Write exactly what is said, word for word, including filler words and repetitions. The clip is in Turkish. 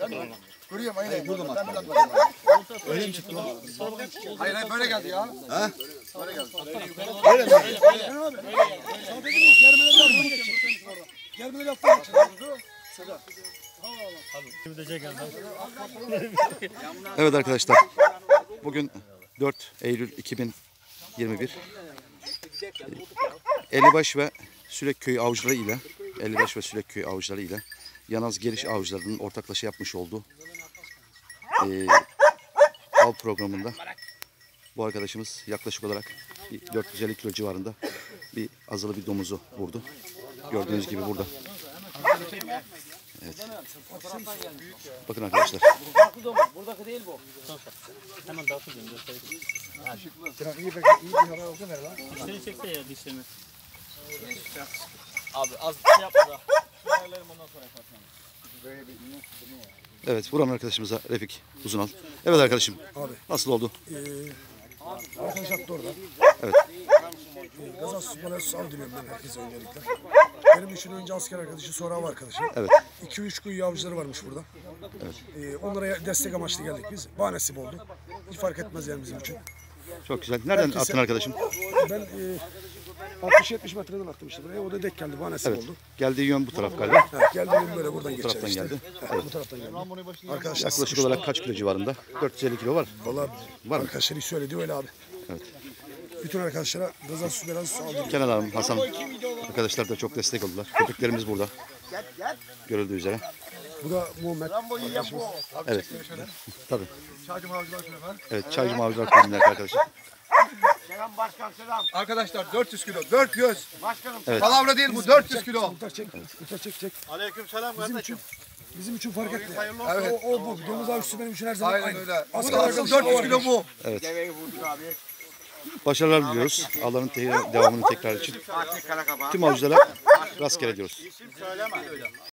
Görüyorum aynen. Burada mı? Öyle mi çıktı lan? Hayır hayır böyle geldi ya. Ha? Böyle geldi. Öyle mi? Gelmeden yaptım. Evet arkadaşlar, bugün dört Eylül iki bin yirmi bir. Ellibaş ve Sürekköy avcıları ile Ellibaş ve Sürekköy avcıları ile Yanaz Geliş avcılarının ortaklaşa yapmış olduğu e, av programında bu arkadaşımız yaklaşık olarak dört yüz elli kilo civarında bir azılı bir domuzu vurdu. Gördüğünüz gibi burada. Evet. Bakın arkadaşlar. Buradaki değil bu. Hemen dağıtacağım. İyi bir hava olsa ver lan. Dişleri çekse ya dişlerini. Abi az şey yapma da. Ayarlarım ondan sonra yaparsın. Evet, vuran arkadaşımıza Refik Uzunal. Evet arkadaşım. Abi. Nasıl oldu? Ee, arkadaş attı orada. Evet. Ee, Gazası bana sağ diliyorum ben herkese öncelikle. Benim üçün önce asker arkadaşı, sonra av arkadaşı. Evet. iki üç kuyu avcıları varmış burada. Evet. Ee, onlara destek amaçlı geldik biz. Bahanesi oldu. Hiç fark etmez yani bizim için. Çok güzel. Nereden Herkese- attın arkadaşım? Ben e, altmış yetmiş metreden attım işte buraya. O da dek geldi. Bahanesi Evet. oldu. Geldiği yön bu taraf galiba. Evet, geldiğim böyle buradan geçer taraftan işte. geldi. Evet, bu taraftan geldi. Arkadaşlar Yaklaşık olarak kaç kilo civarında? dört yüz elli kilo var. Valla Var mı? arkadaşlar hiç söyledi öyle abi. Evet. Bütün arkadaşlara gazası belası sağ diliyorum. Kenan abim, Hasan arkadaşlar da çok destek oldular. Köpeklerimiz burada. Görüldüğü üzere. Bu da Muhammed arkadaşımız. Evet. Tabii. Çaycı avcılar şöyle var. Evet. Çaycı Maviler Köyü'nün arkadaşlar. Selam başkan selam. Arkadaşlar dört yüz kilo. dört yüz. Başkanım. Evet. Palavra değil bu dört yüz kilo. Muhtar çek, muhtar çek çek. Aleyküm selam Bizim için, bizim için fark etti. Evet. O, o bu. Domuz avcısı benim için her zaman Aynen aynı. öyle. Asker Asker arkadaşı dört yüz o kilo bu. Evet. Başarılar diliyoruz. Allah'ın te- devamını tekrar için. Tüm avcılara rastgele diyoruz.